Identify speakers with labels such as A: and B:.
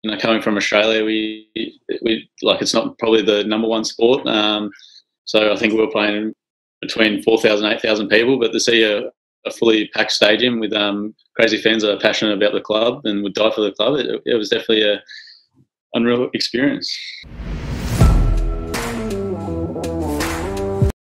A: coming from Australia, we like it's not probably the number one sport. So I think we were playing between 4,000 8,000 people, but to see a fully packed stadium with crazy fans that are passionate about the club and would die for the club, it was definitely a unreal experience.